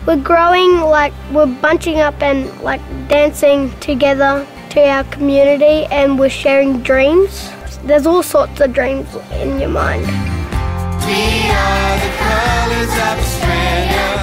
We're growing, like we're bunching up and like dancing together to our community, and we're sharing dreams. There's all sorts of dreams in your mind. We are the colours of Australia.